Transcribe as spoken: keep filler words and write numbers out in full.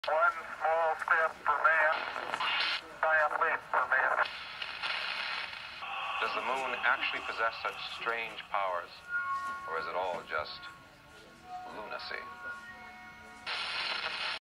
One small step for man, giant leap for man. Does the moon actually possess such strange powers, or is it all just lunacy?